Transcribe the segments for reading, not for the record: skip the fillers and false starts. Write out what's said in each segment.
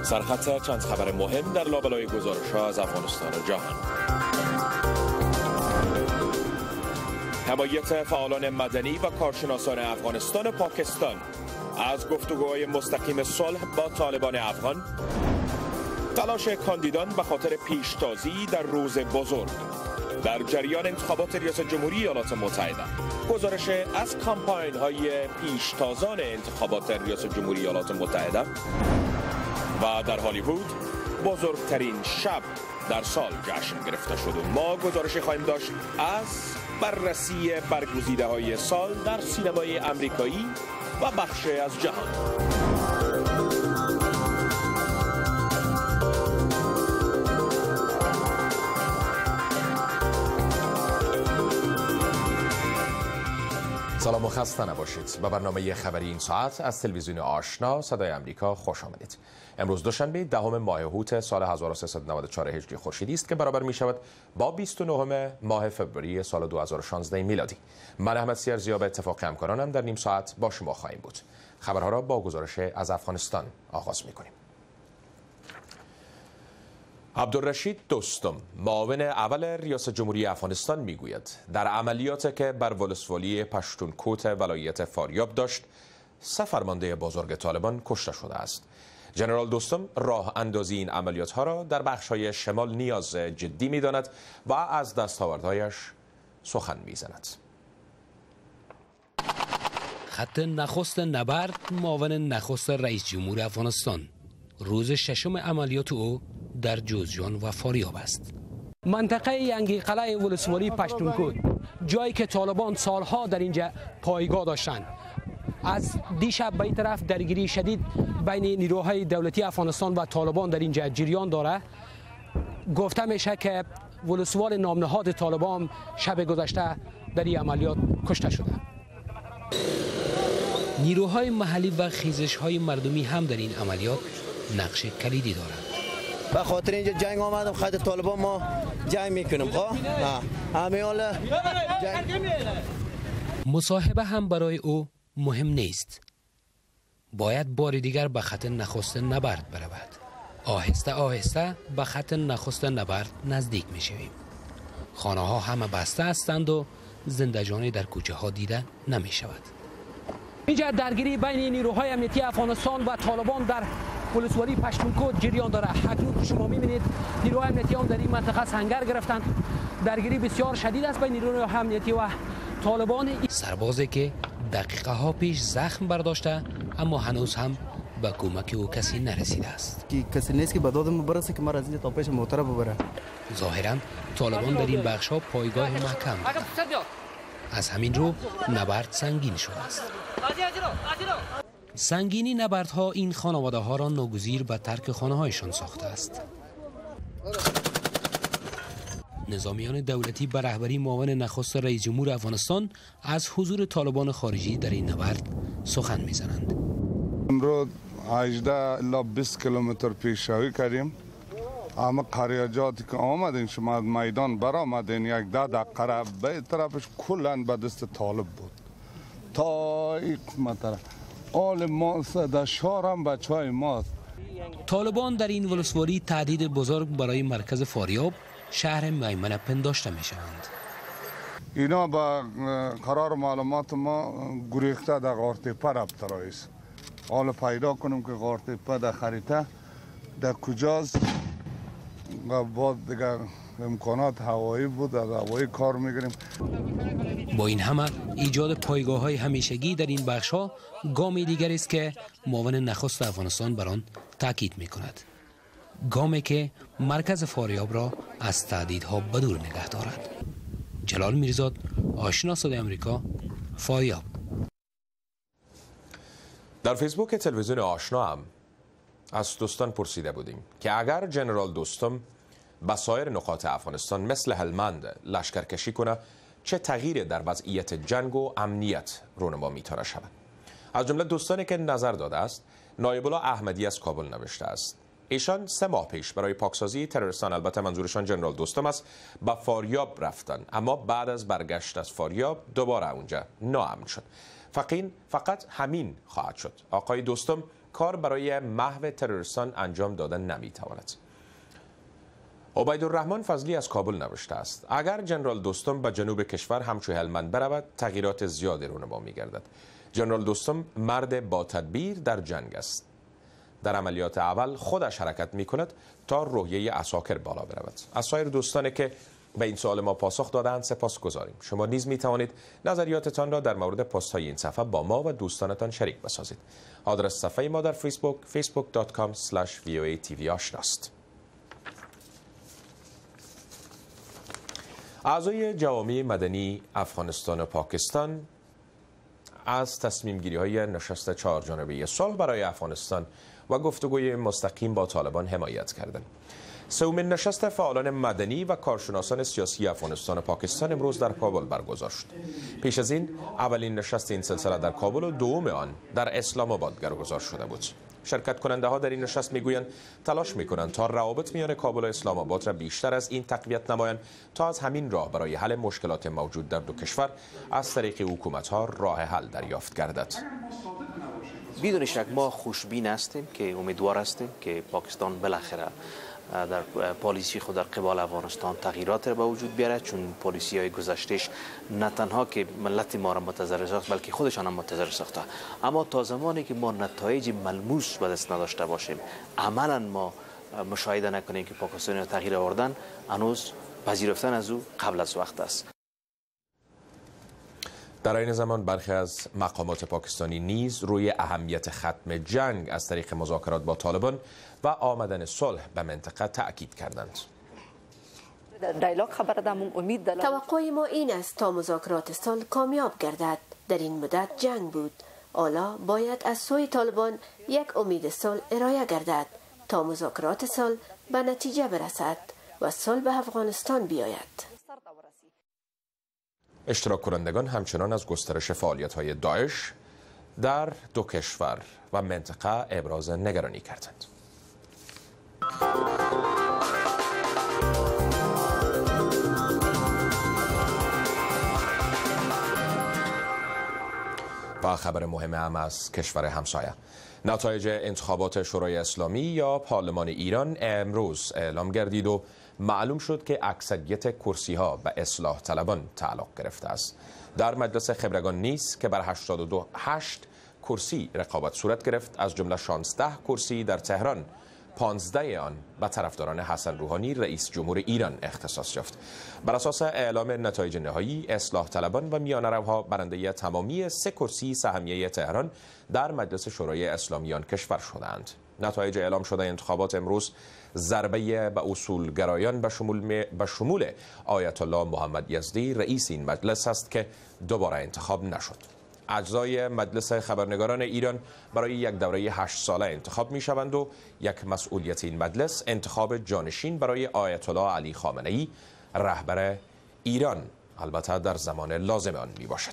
سرخط چند خبر مهم در لابلای گزارش‌ها از افغانستان و جهان. حمایت فعالان مدنی و کارشناسان افغانستان و پاکستان از گفتگوهای مستقیم صلح با طالبان افغان. تلاش کاندیدان به خاطر پیشتازی در روز بزرگ در جریان انتخابات ریاست جمهوری ایالات متحده. گزارش از کامپاین‌های پیشتازان انتخابات ریاست جمهوری ایالات متحده. و در هالیوود بزرگترین شب در سال جشن گرفته شد و ما گزارشی خواهیم داشت از بررسی برگزیده‌های سال در سینمای آمریکایی و بخش از جهان. سلام و خسته نباشید. به برنامه خبری این ساعت از تلویزیون آشنا صدای آمریکا خوش آمدید. امروز دوشنبه 10 ماه هوت سال 1394 هجری خورشیدی است که برابر می شود با 29 ماه فوریه سال 2016 میلادی. من احمد سیرزیا به اتفاق همکارانم در نیم ساعت با شما خواهیم بود. خبرها را با گزارش از افغانستان آغاز می کنیم. عبدالرشید دوستم، معاون اول ریاست جمهوری افغانستان میگوید در عملیاتی که بر ولسوالی پشتونکوت ولایت فاریاب داشت، 3 فرمانده بزرگ طالبان کشته شده است. ژنرال دوستم راه اندازی این عملیات ها را در بخش‌های شمال نیاز جدی می‌داند و از دستاوردهایش سخن می‌زند. خط نخست نبرد معاون نخست رئیس جمهور افغانستان روز 6 عملیات او در جوزجان و فاریاب است. منطقه ینگی قلعه ولسوالی پشتونکوت، جایی که طالبان سالها در اینجا پایگاه داشتند، از دیشب به این طرف درگیری شدید بین نیروهای دولتی افغانستان و طالبان در اینجا جریان داره. گفته میشه که ولسوال نامنهاد طالبان شب گذشته در این عملیات کشته شده. نیروهای محلی و خیزش‌های مردمی هم در این عملیات نقش کلیدی دارند. به خاطر اینجا جنگ آمدم، خط طالبان ما جنگ میکنم. مصاحبه هم برای او مهم نیست. باید بار دیگر به خط نخست نبرد برود. آهسته آهسته به خط نخست نبرد نزدیک میشویم. خانه ها همه بسته هستند و زندگانی در کوچه ها دیده نمی شود. اینجا درگیری بین نیروهای امنیتی افغانستان و طالبان در ولسوالی پشتونکوت جریان داره. اکنون شما می‌بینید نیروهای امنیتی هم در این منطقه سنگر گرفتند. درگیری بسیار شدید است بین نیروهای امنیتی و طالبان. سربازی که دقیقه ها پیش زخم برداشته اما هنوز هم به کمک او کسی نرسیده است. کسی نیست که به دادم برسه که ما از اینجا تا پیش موتر ببره. ظاهراً طالبان در این بخش ها پایگاه محکم دارند. از همین رو نبرد سنگین شده است. سنگینی نبردها این خانواده ها را ناگزیر به ترک خانه هایشان ساخته است. نظامیان دولتی به رهبری معاون نخست رئیس جمهور افغانستان از حضور طالبان خارجی در این نبرد سخن میزنند. امروز 18 الی 20 کیلومتر پیشروی کردیم. اما قریاجاتی که آمدین شما از میدان برآمدین، یک 10 دقیقه را به طرفش کلن به دست طالب بود تا این طرف. آل ما در شهر هم بچه های ماست. طالبان در این ولسوالی تهدید بزرگ برای مرکز فاریاب شهر میمنه پنداشته می شوند. اینا با قرار معلومات ما گریخته در غارتپه رفته است. حالا پیدا کنیم که غارتپه در خریطه در کجاست و بعد دیگر امکانات هوایی بود، از هوایی کار میگیریم. با این همه ایجاد پایگاه های همیشگی در این بخش ها گامی دیگر است که معاون نخست افغانستان بر آن تاکید می کند. گامی که مرکز فاریاب را از تهدیدها بدور نگه دارد. جلال میرزاد، آشنا صدای آمریکا، فاریاب. در فیسبوک تلویزیون آشنا هم از دوستان پرسیده بودیم که اگر جنرال دوستم به سایر نقاط افغانستان مثل هلمند لشکرکشی کنه، چه تغییری در وضعیت جنگ و امنیت رونما میتونه شود؟ از جمله دوستانی که نظر داده است، نایب الله احمدی از کابل نوشته است. ایشان 3 ماه پیش برای پاکسازی تروریستان، البته منظورشان جنرال دوستم است، به فاریاب رفتن، اما بعد از برگشت از فاریاب دوباره اونجا ناامن شد. فقط همین خواهد شد. آقای دوستم کار برای محو تروریستان انجام دادن نمیتواند. عبیدالرحمن فضلی از کابل نوشته است: اگر جنرال دوستم به جنوب کشور همچو هلمند برود، تغییرات زیادی رونما می‌گردد. جنرال دوستم مرد با تدبیر در جنگ است. در عملیات اول خودش حرکت می‌کند تا روحیه عساکر بالا برود. از سایر دوستانی که به این سوال ما پاسخ دادند سپاسگزاریم. شما نیز می توانید نظریاتتان را در مورد پست های این صفحه با ما و دوستانتان شریک بسازید. آدرس صفحه ما در فیسبوک facebook.com/voatv آشناست. اعضای جوامع مدنی افغانستان و پاکستان از تصمیم گیری های نشست 4 جانبه صلح برای افغانستان و گفتگوی مستقیم با طالبان حمایت کردند. سومین نشست فعالان مدنی و کارشناسان سیاسی افغانستان و پاکستان امروز در کابل برگزار شد. پیش از این اولین نشست این سلسله در کابل و دوم آن در اسلام آباد برگزار شده بود. شرکت کننده ها در این نشست میگویند تلاش میکنند تا روابط میان کابل و اسلام آباد را بیشتر از این تقویت نمایند تا از همین راه برای حل مشکلات موجود در دو کشور از طریق حکومت ها راه حل دریافت گردد. بدون شک ما خوشبین هستیم که امیدوار هستیم که پاکستان بالاخره در پالیسی خود در قبال افغانستان تغییرات به وجود بیاره، چون پالیسی های گذشتهش نه تنها که ملت ما را متضرر ساخت بلکه خودشان هم متضرر ساخته. اما تا زمانی که ما نتایج ملموس به دست نداشته باشیم، عملا ما مشاهده نکنیم که پاکستانی تغییر آوردن، هنوز پذیرفتن از او قبل از وقت است. در این زمان برخی از مقامات پاکستانی نیز روی اهمیت ختم جنگ از طریق مذاکرات با طالبان و آمدن صلح به منطقه تأکید کردند. توقع ما این است تا مذاکرات صلح کامیاب گردد. در این مدت جنگ بود. حالا باید از سوی طالبان یک امید صلح ارائه گردد تا مذاکرات صلح به نتیجه برسد و صلح به افغانستان بیاید. اشتراک کنندگان همچنان از گسترش فعالیت‌های داعش در دو کشور و منطقه ابراز نگرانی کردند. و خبر مهم هم از کشور همسایه. نتایج انتخابات شورای اسلامی یا پارلمان ایران امروز اعلام گردید و معلوم شد که اکثریت کرسی ها به اصلاح طلبان تعلق گرفته است. در مجلس خبرگان نیز که بر 8 کرسی رقابت صورت گرفت، از جمله 16 کرسی در تهران، 15 آن به طرفداران حسن روحانی رئیس جمهور ایران اختصاص یافت. بر اساس اعلام نتایج نهایی، اصلاح طلبان و میانه‌روها برنده تمامی 3 کرسی سهمیه تهران در مجلس شورای اسلامیان کشور شدند. نتایج اعلام شده انتخابات امروز ضربه به اصولگرایان به شمول آیت الله محمد یزدی رئیس این مجلس است که دوباره انتخاب نشد. اعضای مجلس خبرنگاران ایران برای یک دوره 8 ساله انتخاب می شوند و یک مسئولیت این مجلس انتخاب جانشین برای آیت الله علی خامنه‌ای رهبر ایران، البته در زمان لازم آن می باشد.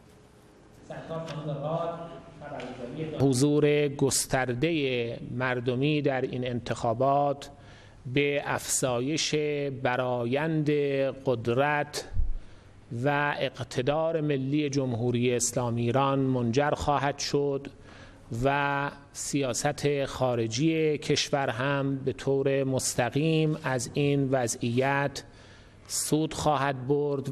حضور گسترده مردمی در این انتخابات به افزایش برآیند قدرت و اقتدار ملی جمهوری اسلامی ایران منجر خواهد شد و سیاست خارجی کشور هم به طور مستقیم از این وضعیت سود خواهد برد.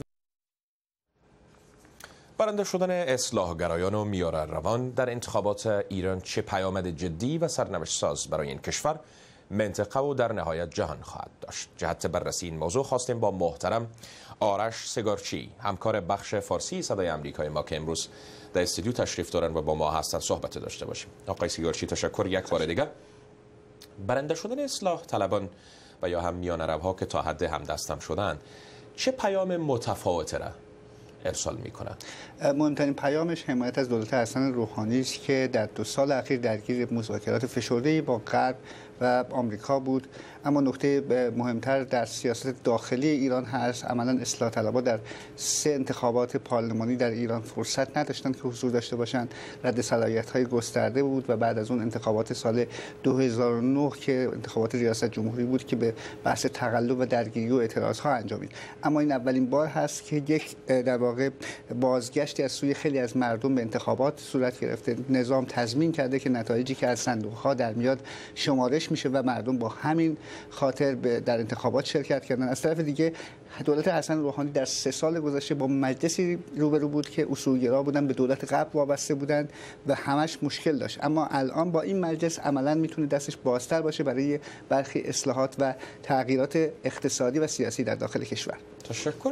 برنده شدن اصلاحگرایان و میانه‌روان در انتخابات ایران چه پیامد جدی و سرنوشت ساز برای این کشور، منطقه و در نهایت جهان خواهد داشت؟ جهت بررسی این موضوع خواستیم با محترم آرش سگارچی، همکار بخش فارسی صدای آمریکای ما که امروز در استودیو تشریف دارن و با ما هستن صحبت داشته باشیم. آقای سگارچی، تشکر یک بار دیگه. برنده شدن اصلاح طلبان و یا هم میانه‌روها که تا حد همدستم شدن چه پیام متفاوتی را ارسال میکنند؟ مهمترین پیامش حمایت از دولت حسن روحانی است که در 2 سال اخیر درگیر مذاکرات فشرده‌ای با غرب و آمریکا بود. اما نکته مهمتر در سیاست داخلی ایران هست. عملا اصلاح طلبها در 3 انتخابات پارلمانی در ایران فرصت نداشتند که حضور داشته باشند. رد صلاحیت‌های گسترده بود و بعد از اون انتخابات سال 2009 که انتخابات ریاست جمهوری بود که به بحث تقلب و درگیری و اعتراض‌ها انجامید. اما این اولین بار هست که یک در واقع بازگشتی از سوی خیلی از مردم به انتخابات صورت گرفته. نظام تضمین کرده که نتایجی که از صندوق‌ها در میاد شمارش میشه و مردم با همین خاطر در انتخابات شرکت کردن. از طرف دیگه دولت حسن روحانی در 3 سال گذشته با مجلسی روبرو بود که اصولگرا بودن، به دولت قبل وابسته بودن و همش مشکل داشت. اما الان با این مجلس عملاً میتونه دستش بازتر باشه برای برخی اصلاحات و تغییرات اقتصادی و سیاسی در داخل کشور. تشکر.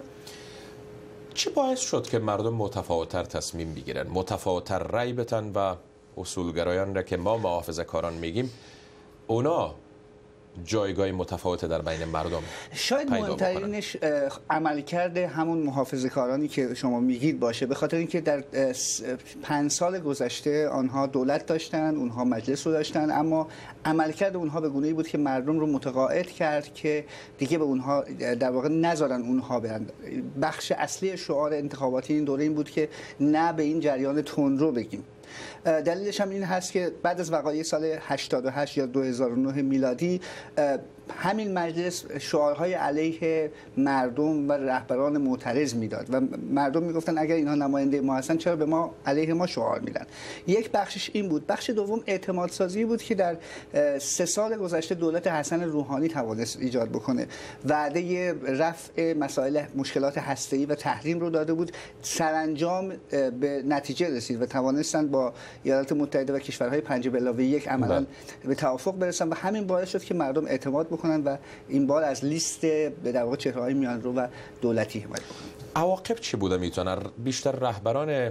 چه باعث شد که مردم متفاوت‌تر تصمیم بگیرن، متفاوت‌تر رأی بدن و اصولگرایان را که ما محافظه‌کاران میگیم اونا جایگاه متفاوت در بین مردم شاید مهمترینش عملکرد همون محافظه‌کارانی که شما میگید باشه، به خاطر اینکه در 5 سال گذشته آنها دولت داشتن، اونها مجلس رو داشتن، اما عملکرد اونها به گونه‌ای بود که مردم رو متقاعد کرد که دیگه به اونها در واقع نذارن اونها برن. بخش اصلی شعار انتخاباتی این دوره این بود که نه به این جریان تندرو بگیم. دلیلش هم این هست که بعد از وقایع سال 88 یا 2009 میلادی همین مجلس شعارهای علیه مردم و رهبران معترض میداد و مردم میگفتن اگر اینها نماینده ما هستن چرا به ما علیه ما شعار میدن. یک بخشش این بود. بخش دوم اعتماد سازی بود که در 3 سال گذشته دولت حسن روحانی توانست ایجاد بکنه. وعده رفع مسائل مشکلات هسته‌ای و تحریم رو داده بود. سرانجام به نتیجه رسید و توانستند با ایالات متحده و کشورهای 5+1 عملاً به توافق برسن و همین باعث شد که مردم اعتماد بکنن و این بار از لیست به در واقع چهره‌های میانرو و دولتی حمایت بکنن. عواقب چی بوده میتونه؟ بیشتر رهبران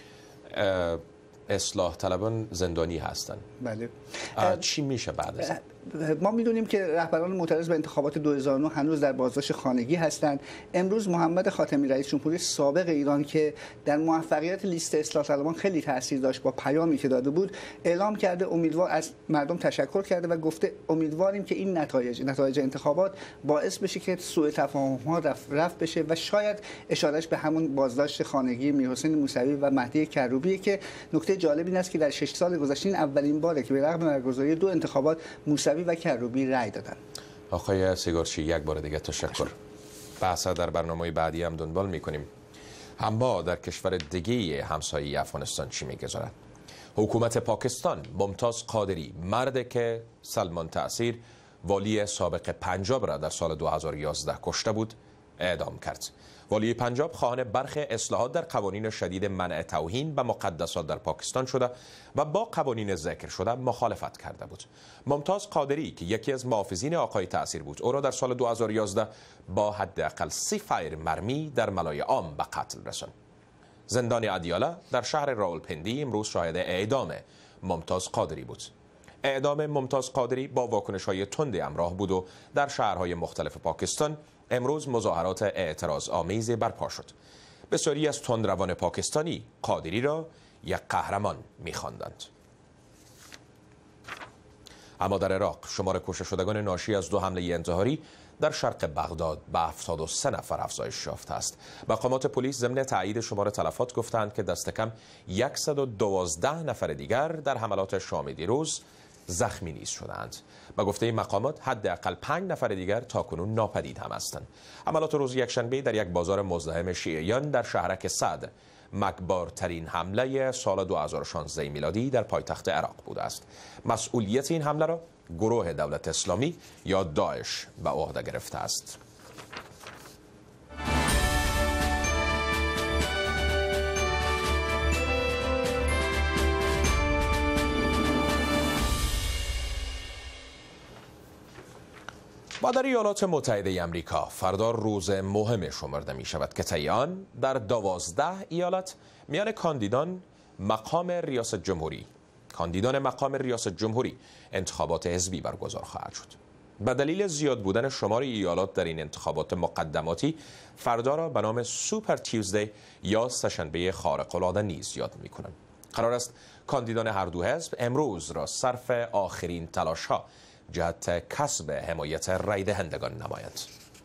اصلاح طلبان زندانی هستن. بله. چی میشه بعد از ما میدونیم که رهبران معترض به انتخابات 2009 هنوز در بازداشت خانگی هستند. امروز محمد خاتمی رئیس جمهوری سابق ایران که در موفقیت لیست اصلاح طلبان خیلی تاثیر داشت با پیامی که داده بود، اعلام کرده امیدوار از مردم تشکر کرده و گفته امیدواریم که این نتایج انتخابات باعث بشه که سوء تفاهم‌ها رفع بشه و شاید اشارهش به همون بازداشت خانگی میرحسین موسوی و مهدی کروبیه که نکته جالب این است که در 6 سال گذشته این اولین باره که به رغم برگزاری 2 انتخابات موسوی و کروبی رأی دادن. آقای سیگارچی یک بار دیگه تشکر. بحث در برنامه بعدی هم دنبال میکنیم. اما در کشور دیگه همسایه افغانستان چی میگذاره؟ حکومت پاکستان ممتاز قادری، مرد که سلمان تأثیر والی سابق پنجاب را در سال 2011 کشته بود، اعدام کرد. والی پنجاب خواهان برخی اصلاحات در قوانین شدید منع توهین به مقدسات در پاکستان شده و با قوانین ذکر شده مخالفت کرده بود. ممتاز قادری که یکی از محافظین آقای تأثیر بود، او را در سال 2011 با حداقل 30 فایر مرمی در ملای عام به قتل رساند. زندان ادیاله در شهر راولپندی امروز شاهد اعدام ممتاز قادری بود. اعدام ممتاز قادری با واکنش‌های تند همراه بود و در شهرهای مختلف پاکستان امروز مظاهرات اعتراض آمیز برپا شد. بسیاری از تندروان پاکستانی قادری را یک قهرمان می‌خواندند. اما در عراق شمار کشته شدگان ناشی از 2 حمله انتحاری در شرق بغداد به 73 نفر افزایش یافته است. مقامات پلیس ضمن تایید شمار تلفات گفتند که دست کم 112 نفر دیگر در حملات شام دیروز زخمی نیز شدند. به گفته مقامات حداقل 5 نفر دیگر تاکنون ناپدید هم هستند. حملات روز یکشنبه در یک بازار مزدحم شیعیان در شهرک صدر مرگبارترین حمله سال 2016 میلادی در پایتخت عراق بوده است. مسئولیت این حمله را گروه دولت اسلامی یا داعش به عهده گرفته است. و در ایالات متحده آمریکا فردا روز مهم شمرده می شود که طی آن در 12 ایالت میان کاندیدان مقام ریاست جمهوری انتخابات حزبی برگزار خواهد شد. به دلیل زیاد بودن شمار ایالات در این انتخابات مقدماتی فردا را به نام سوپر تیوزدی یا سه‌شنبه خارق العاده نیز یاد می کنند. قرار است کاندیدان هر دو حزب امروز را صرف آخرین تلاش ها جهت کسب حمایت رای دهندگان نماید.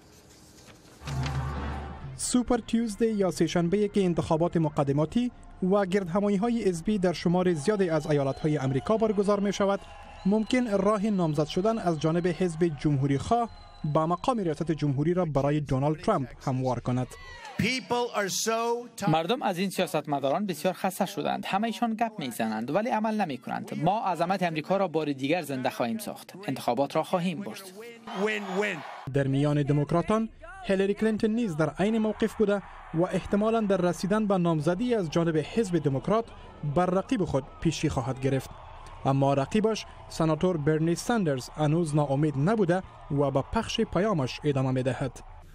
سوپر تیوزدی یا سه‌شنبه که انتخابات مقدماتی و گردهمایی‌های حزبی در شمار زیادی از ایالت‌های امریکا برگزار می‌شود، ممکن راه نامزد شدن از جانب حزب جمهوری خواه با مقام ریاست جمهوری را برای دونالد ترامپ هموار کند. مردم از این سیاستمداران بسیار خسته شدند. همه‌شان گپ میزنند ولی عمل نمی کنند. ما عظمت امریکا را بار دیگر زنده خواهیم ساخت. انتخابات را خواهیم برد. در میان دموکراتان هیلاری کلینتون نیز در عین موقف بوده و احتمالاً در رسیدن به نامزدی از جانب حزب دموکرات بر رقیب خود پیشی خواهد گرفت. اما رقیبش سناتور برنی ساندرز هنوز ناامید نبوده و به پخش پیامش ادامه می‌دهد.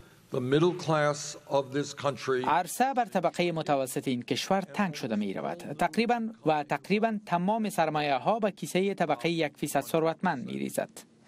عرصه بر طبقه متوسط این کشور تنگ شده می رود. تقریبا تمام سرمایه ها به کیسه طبقه 1% ثروتمند می ریزد.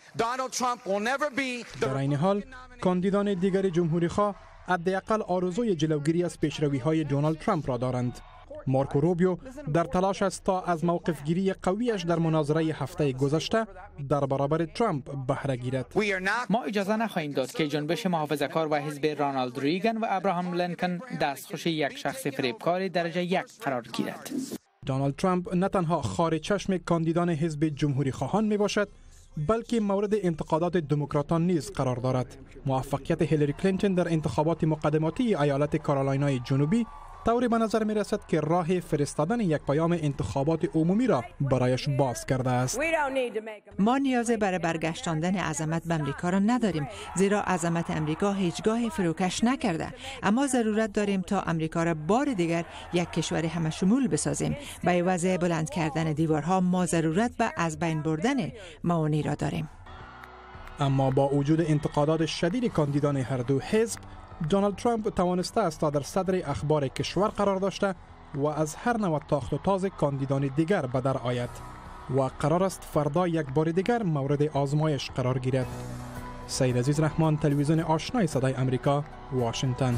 در این حال کاندیدان دیگر جمهوری خواه حداقل آرزوی جلوگیری از پیشروی‌های دونالد ترامپ را دارند. مارکو روبیو در تلاش است تا از موقفگیری قویش در مناظره هفته گذشته در برابر ترامپ بهره گیرد. ما اجازه نخواهیم داد که جنبش محافظه‌کار و حزب رونالد ریگن و ابراهام لینکن دستخوش یک شخص فریبکار درجه 1 قرار گیرد. دونالد ترامپ نه تنها خار چشم کاندیدان حزب جمهوری خواهان می باشد، بلکه مورد انتقادات دموکراتان نیز قرار دارد. موفقیت هیلاری کلینتون در انتخابات مقدماتی ایالت کارولینای جنوبی طوری به نظر می رسد که راه فرستادن یک پیام انتخابات عمومی را برایش باز کرده است. ما نیاز برای برگشتاندن عظمت به امریکا را نداریم، زیرا عظمت امریکا هیچگاه فروکش نکرده. اما ضرورت داریم تا امریکا را بار دیگر یک کشور همشمول بسازیم. به عوض بلند کردن دیوارها ما ضرورت به از بین بردن موانع را داریم. اما با وجود انتقادات شدید کاندیدان هر دو حزب، دونالد ترامپ توانسته است تا در صدر اخبار کشور قرار داشته و از هر نوع تاخت و تاز کاندیدان دیگر به در آید و قرار است فردا یک بار دیگر مورد آزمایش قرار گیرد. سید عزیز رحمان، تلویزیون آشنای صدای امریکا، واشنگتن.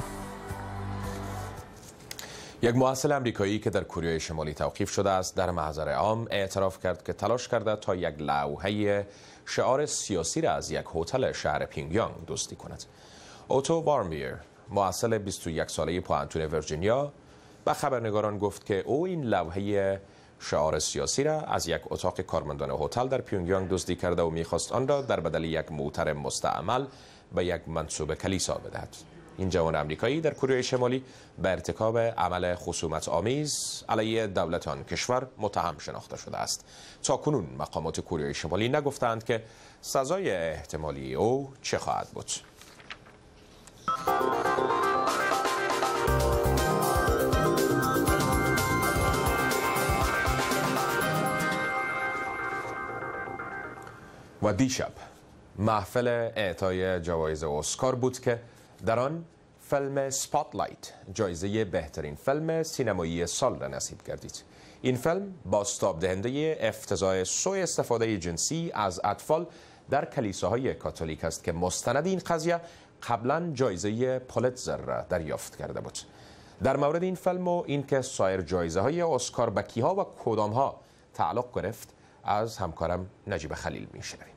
یک ممثل امریکایی که در کره شمالی توقیف شده است در محضر عام اعتراف کرد که تلاش کرده تا یک لوحه شعار سیاسی را از یک هتل شهر پیونگیانگ دزدی کند. اوتو وارمبیر، ممثل 21 ساله پوانتون ویرجینیا، به خبرنگاران گفت که او این لوحه شعار سیاسی را از یک اتاق کارمندان هتل در پیونگیانگ دزدی کرده و می‌خواست آن را در بدل یک موتر مستعمل به یک منصوب کلیسا بدهد. این جوان آمریکایی در کره شمالی به ارتکاب عمل خصومت آمیز علیه دولت آن کشور متهم شناخته شده است. تاکنون مقامات کره شمالی نگفتند که سزای احتمالی او چه خواهد بود. و دیشب محفل اعطای جوایز اسکار بود که در آن فیلم سپاتلایت جایزه بهترین فیلم سینمایی سال را نصیب گردید. این فیلم بازتاب دهنده افتضاح سوء استفاده جنسی از اطفال در کلیساهای کاتولیک است که مستند این قضیه قبلا جایزه پولیتزر را دریافت کرده بود. در مورد این فیلم و اینکه سایر جایزه های اسکار به کیها و کدامها تعلق گرفت از همکارم نجیب خلیل میشنویم.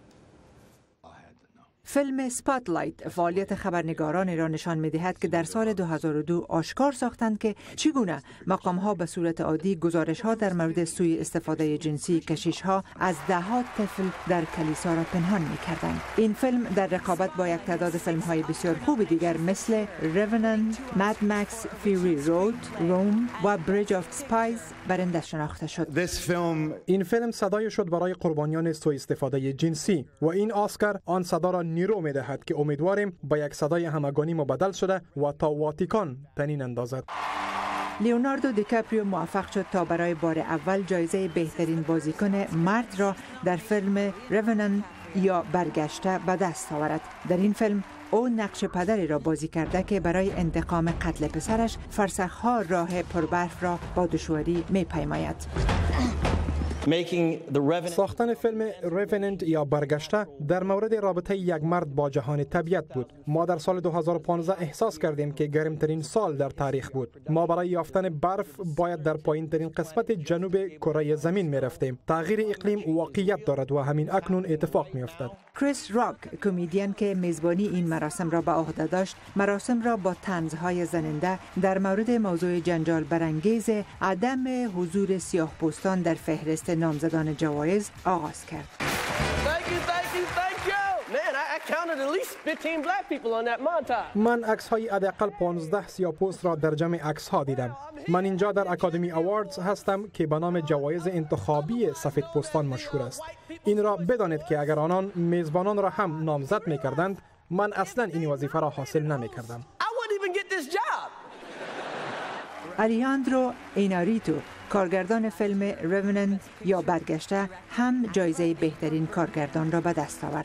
فیلم سپاتلایت فعالیت خبرنگارانی را نشان می‌دهد که در سال 2002 آشکار ساختند که چگونه مقام‌ها به صورت عادی گزارش‌ها در مورد سوء استفاده جنسی کشیش‌ها از ده‌ها طفل در کلیسا را پنهان می‌کردند. این فیلم در رقابت با یک تعداد فیلم‌های بسیار خوب دیگر مثل روننت، ماد مکس فیوری رود، روم و بریج آف اسپایز برنده شناخته شد. این فیلم صدای شد برای قربانیان سوء استفاده جنسی و این اسکار آن صدا را نیرو می‌دهد که امیدواریم با یک صدای همگانی مبدل شده و تا واتیکان طنین اندازد. لیوناردو دیکاپریو موفق شد تا برای بار اول جایزه بهترین بازیکن مرد را در فیلم روننت یا برگشته به دست آورد. در این فیلم او نقش پدری را بازی کرده که برای انتقام قتل پسرش فرسخ‌ها راه پربرف را با دشواری می‌پیماید. ساختن فیلم ریوننت یا برگشته در مورد رابطه یک مرد با جهان طبیعت بود. ما در سال 2015 احساس کردیم که گرمترین سال در تاریخ بود. ما برای یافتن برف باید در پایینترین قسمت جنوب کره زمین می رفتیم. تغییر اقلیم واقعیت دارد و همین اکنون اتفاق می افتد. کریس راک، کمدین که میزبانی این مراسم را به عهده داشت، مراسم را با طنزهای زننده در مورد موضوع جنجال برانگیز عدم حضور سیاه‌پوستان در فهرست نامزدان جوایز آغاز کرد. من عکس‌های حداقل 15 سیاه‌پوست را در جمع عکس‌ها دیدم. من اینجا در اکادمی اواردز هستم که به نام جوایز انتخابی سفیدپوستان مشهور است. این را بدانید که اگر آنان میزبانان را هم نامزد می‌کردند، من اصلا این وظیفه را حاصل نمی‌کردم. الیاندرو ایناریتو، کارگردان فیلم ریوننت یا برگشته، هم جایزه بهترین کارگردان را به دست آورد.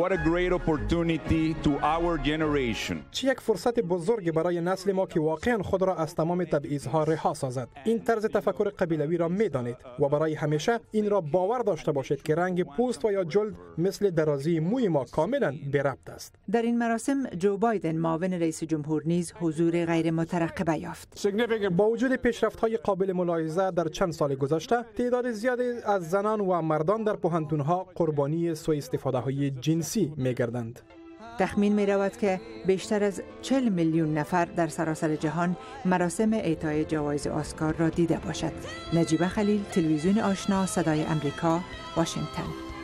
چه یک فرصت بزرگ برای نسل ما که واقعا خود را از تمام تبعیض‌ها رها سازد. این طرز تفکر قبیلوی را می‌دانید و برای همیشه این را باور داشته باشید که رنگ پوست و یا جلد مثل درازی موی ما کاملا بی ربط است. در این مراسم جو بایدن، معاون رئیس جمهور، نیز حضور غیر مترقبه یافت. با وجود پیشرفت‌های قابل ملاحظه در چند سال گذشته، تعداد زیادی از زنان و مردان در پوهنتون‌ها قربانی سوء استفاده‌های جنسی می‌گردند. تخمین می رود که بیشتر از 40 میلیون نفر در سراسر جهان مراسم اعطای جوایز اسکار را دیده باشد. نجیبه خلیل، تلویزیون آشنا، صدای امریکا، واشنگتن.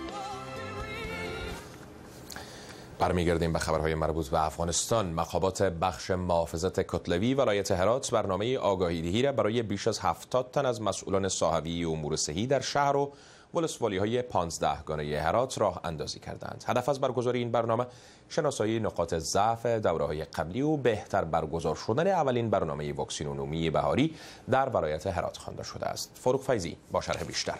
برمیگردیم به خبرهای مربوط به افغانستان. مخابات بخش محافظت کتلوی ولایت هرات برنامه آگاهی‌دهی را برای بیش از 70 تن از مسئولان صاحبی امور صحی در شهر و ولسوالی‌های 15 گانه هرات راه اندازی کردند. هدف از برگزاری این برنامه شناسایی نقاط ضعف دوره‌های قبلی و بهتر برگزار شدن اولین برنامه واکسین عمومی بهاری در ولایت هرات خوانده شده است. فاروق فیضی با شرح بیشتر.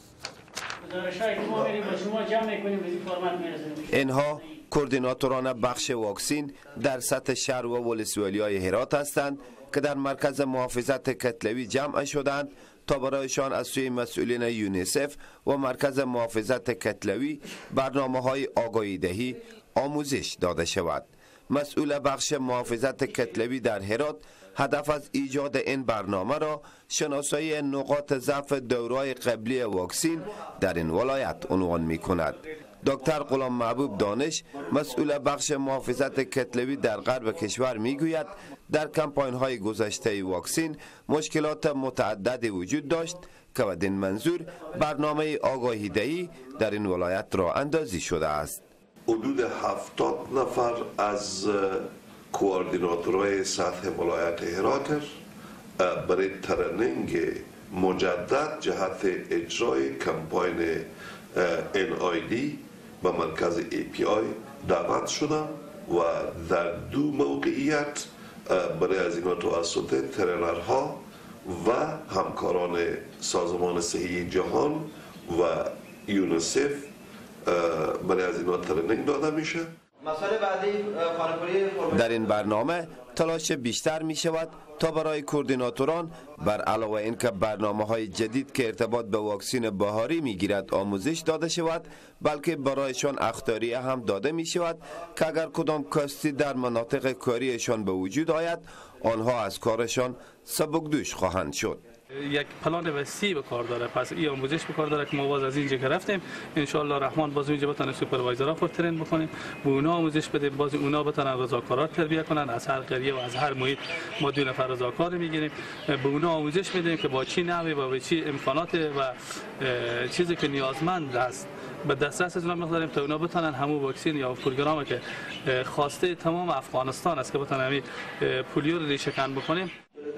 اینها کوردیناتوران بخش واکسین در سطح شهر و ولسوالی‌های هرات هستند که در مرکز محافظت کتلوی جمع شدند تا برایشان از سوی مسئولین یونیسف و مرکز محافظت کتلوی برنامه‌های آگاهی‌دهی آموزش داده شود. مسئول بخش محافظت کتلوی در هرات هدف از ایجاد این برنامه را شناسایی نقاط ضعف دوره‌های قبلی واکسین در این ولایت عنوان می‌کند. دکتر غلام محبوب دانش، مسئول بخش محافظت کتلوی در غرب کشور میگوید در کمپاین‌های گذشته واکسین مشکلات متعددی وجود داشت که بدین منظور برنامه آگاهی‌دهی در این ولایت را اندازی شده است. حدود 70 نفر از کوردیناتورهای سطح ولایت هرات برای ترنینگ مجدد جهت اجرای کمپاین NID به مرکز API دعوت شدم و در دو موقعیت برای از اینا توسط ترینرها و همکاران سازمان صحی جهان و یونیسف برای از اینا ترنینگ داده میشه. در این برنامه تلاش بیشتر می شود تا برای کوردیناتوران بر علاوه اینکه برنامه‌های جدید که ارتباط به واکسین بهاری می‌گیرد آموزش داده شود، بلکه برایشان اخطاریه هم داده می شود که اگر کدام کاستی در مناطق کاریشان به وجود آید، آنها از کارشان سبکدوش خواهند شد. یک پلان وسیع به کار داره، پس این آموزش به کار داره که ما باز از اینجا که رفتیم ان شاء الله رحمان باز اینجا بتونیم سوپروایزرها خود ترین بکنیم، به اونا آموزش بدیم، باز اونا بتونن رضاکارات تربیت کنن، از هر قریه و از هر محیط ما 2 نفر رضاکار میگیریم، به اونا آموزش میدیم که با چی نحوی و با چی امکانات و چیزی که نیازمند است به دسترس از اونا می‌ذاریم تا اونا بتونن همون واکسین یا پروگرامی که خواسته تمام افغانستان است که بتونن همین پولیو رو ریشه کن بکنیم.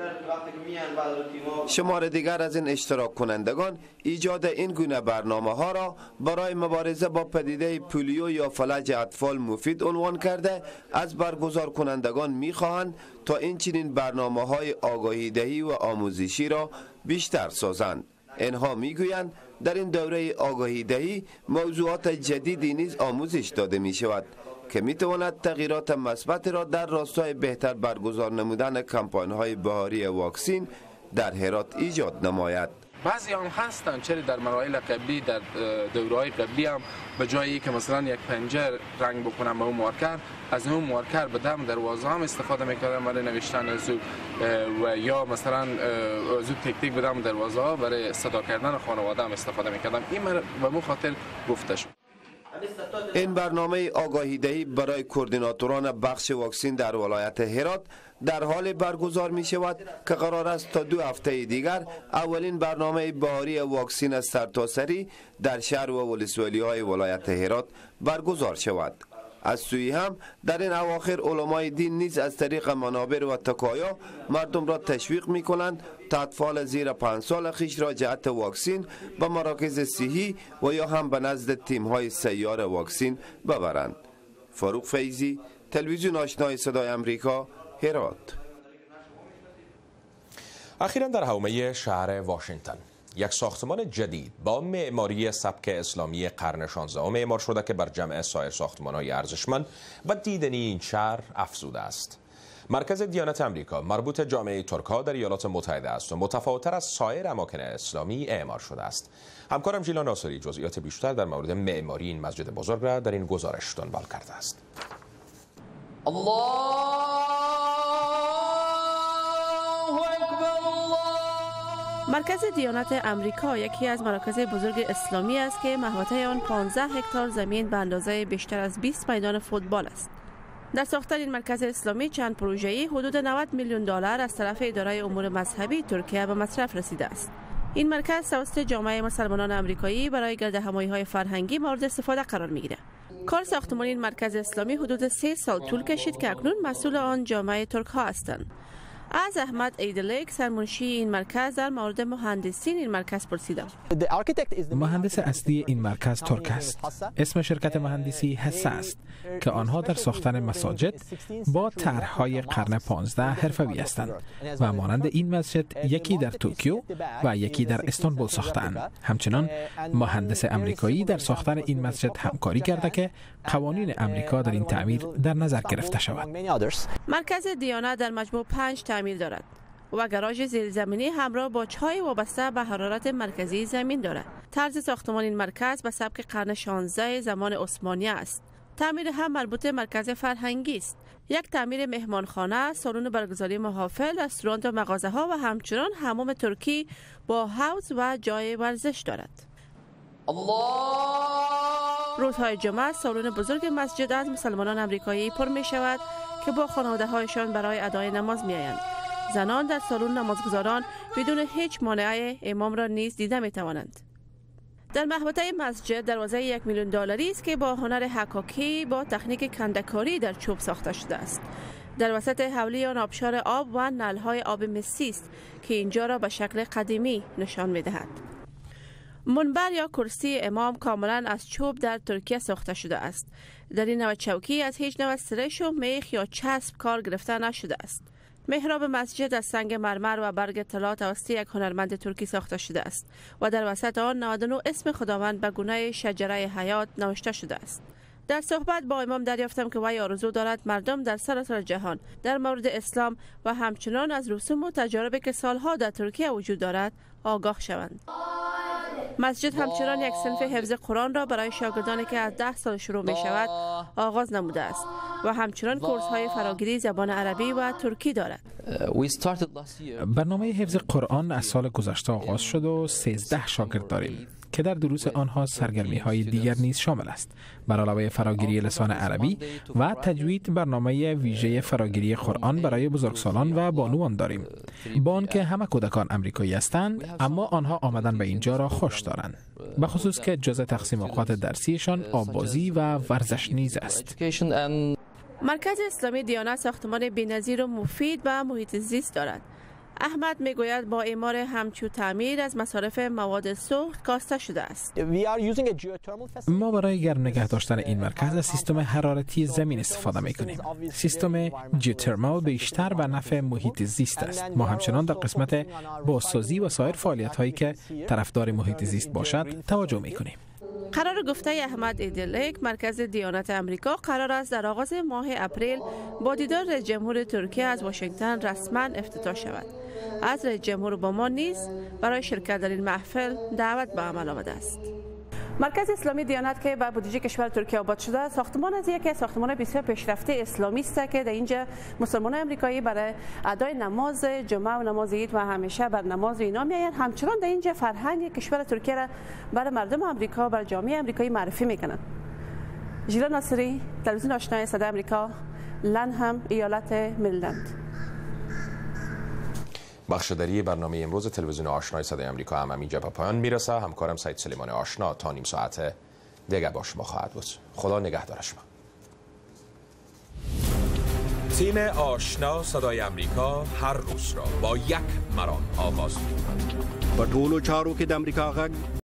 شمار دیگر از این اشتراک کنندگان ایجاد این گونه برنامه ها را برای مبارزه با پدیده پولیو یا فلج اطفال مفید عنوان کرده از برگزار کنندگان می‌خواهند تا این چنین برنامه های آگاهی دهی و آموزشی را بیشتر سازند. اینها میگویند در این دوره آگاهی دهی موضوعات جدیدی نیز آموزش داده می شود که می تواند تغییرات مثبت را در راستای بهتر برگزار نمودن کمپاین های بهاری واکسین در هرات ایجاد نماید. بعضی هم هستن چرا در مراحل قبلی در دوره‌های قبلی هم به جایی که مثلا یک پنجره رنگ بکنم به اون مارکر، از اون مارکر به دم دروازه هم استفاده میکردم برای نوشتن از و یا مثلا زود تک تک به دم دروازه ها برای صدا کردن خانواده هم استفاده میکردم. این به مو خاطر گفته شد. این برنامه آگاهی دهی برای کوردیناتوران بخش واکسین در ولایت هرات در حال برگزار می شود که قرار است تا 2 هفته دیگر اولین برنامه بهاری واکسین از سرتاسری در شهر و ولسوالی های ولایت هرات برگزار شود. از سوی هم در این اواخر علمای دین نیز از طریق منابر و تکایا مردم را تشویق می کنند تا اطفال زیر 5 سال خویش را جهت واکسین به مراکز صحی و یا هم به نزد تیم های سیار واکسین ببرند. فاروق فیضی، تلویزیون آشنای صدای امریکا، هرات. اخیراً در حومه شهر واشنگتن یک ساختمان جدید با معماری سبک اسلامی قرن 16 معمار شده که بر جمع سایر ساختمان‌های ارزشمند و دیدنی این شهر افزوده است. مرکز دیانت امریکا مربوط جامعه ترک‌ها در ایالات متحده است و متفاوت‌تر از سایر اماکن اسلامی اعمار شده است. همکارم ژیلا ناصری جزئیات بیشتر در مورد معماری این مسجد بزرگ را در این گزارش دنبال کرده است. مرکز دیانت امریکا یکی از مراکز بزرگ اسلامی است که محوطه آن 15 هکتار زمین به اندازه بیشتر از 20 میدان فوتبال است. در ساختن این مرکز اسلامی چند پروژه‌ای حدود 90 میلیون دلار از طرف اداره امور مذهبی ترکیه به مصرف رسیده است. این مرکز توسط جامعه مسلمانان آمریکایی برای گردهمایی‌های فرهنگی مورد استفاده قرار می‌گیرد. کار ساختمان این مرکز اسلامی حدود 3 سال طول کشید که اکنون مسئول آن جامعه ترک‌ها هستند. از احمد ایدلیک سرمنشی این مرکز در مورد مهندسین این مرکز پرسیدم. مهندس اصلی این مرکز ترک است. اسم شرکت مهندسی حسه است که آنها در ساختن مساجد با طرح‌های قرن 15 حرفه‌ای هستند و مانند این مسجد یکی در توکیو و یکی در استانبول ساختند. همچنان مهندس امریکایی در ساختن این مسجد همکاری کرده که قوانین امریکا در این تعمیر در نظر گرفته شود. مرکز دیانت در مجموع 5 تعمیر دارد و گاراژ زیرزمینی همراه با چای وابسته به حرارت مرکزی زمین دارد. طرز ساختمان این مرکز به سبک قرن 16 زمان عثمانی است. تعمیر هم مربوط مرکز فرهنگی است. یک تعمیر مهمانخانه، سالن برگزاری محافل، رستوران و مغازه‌ها و همچنان حمام ترکی با حوض و جای ورزش دارد. روزهای جمعه سالن بزرگ مسجد از مسلمانان آمریکایی پر می شود که با خانواده هایشان برای ادای نماز می آیند. زنان در سالن نمازگزاران بدون هیچ مانع امام را نیز دیده می توانند. در محوطه مسجد دروازه 1 میلیون دلاری است که با هنر حکاکی با تکنیک کنده‌کاری در چوب ساخته شده است. در وسط حولی آن آبشار آب و نل‌های آب مسی است که اینجا را به شکل قدیمی نشان می دهد. منبر یا کرسی امام کاملا از چوب در ترکیه ساخته شده است. در این نوع چوکی از هیچ نوع سرش و میخ یا چسب کار گرفته نشده است. محراب مسجد از سنگ مرمر و برگ طلا توسط یک هنرمند ترکی ساخته شده است و در وسط آن 99 اسم خداوند به گونه شجره حیات نوشته شده است. در صحبت با امام دریافتم که وی آرزو دارد مردم در سراسر جهان در مورد اسلام و همچنان از رسوم و تجاربی که سالها در ترکیه وجود دارد آگاه شوند. مسجد همچنان یک صنف حفظ قرآن را برای شاگردانی که از 10 سال شروع می شود آغاز نموده است و همچنان کورس های فراگیری زبان عربی و ترکی دارد. برنامه حفظ قرآن از سال گذشته آغاز شد و 13 شاگرد داریم که در دروس آنها سرگرمی های دیگر نیز شامل است. بر علاوه فراگیری لسان عربی و تجوید برنامه ویژه فراگیری قرآن برای بزرگسالان و بانوان داریم. با آنکه همه کودکان امریکایی هستند اما آنها آمدن به اینجا را خوش دارند. به خصوص که جزء تقسیم اوقات درسیشان آببازی و ورزش نیز است. مرکز اسلامی دیانت ساختمان بی‌نظیر و مفید و محیط زیست دارد. احمد میگوید با اعمار همچو تعمیر از مصارف مواد سوخت کاسته شده است. ما برای گرم نگه داشتن این مرکز از سیستم حرارتی زمین استفاده میکنیم. سیستم جیوترمال بیشتر به نفع محیط زیست است. ما همچنان در قسمت بازسازی و سایر فعالیت هایی که طرفدار محیط زیست باشد توجه میکنیم. قرار گفته احمد ایدلک مرکز دیانت امریکا قرار است در آغاز ماه اپریل با دیدار رئیس جمهور ترکیه از واشنگتن رسما افتتاح شود. از رئیس جمهور اوباما نیز برای شرکت در این محفل دعوت به عمل آمده است. مرکز اسلامی دیانت که به بودجه کشور ترکیه آباد شده، ساختمان از یکی از ساختمان بسیار پیشرفته اسلامی است که در اینجا مسلمانان امریکایی برای ادای نماز جمعه و نماز عید و همیشه بر نماز اینا میآیند. همچنان در اینجا فرهنگ کشور ترکیه را برای مردم امریکا، برای جامعه امریکایی معرفی میکنند. ژیلا ناصری، تلویزیون آشنای صدای امریکا، لنهم، ایالت مریلند. بخشداری برنامه امروز تلویزیون آشنای صدای آمریکا هم اینجا به پایان میرسه. همکارم سعید سلیمان آشنا تا نیم ساعت دیگه با شما خواهد بود. خدا نگهدار شما. تیم آشنا صدای آمریکا هر روز را با یک مران آغاز می‌کند. په ټولو چارو کې د امریکا غږ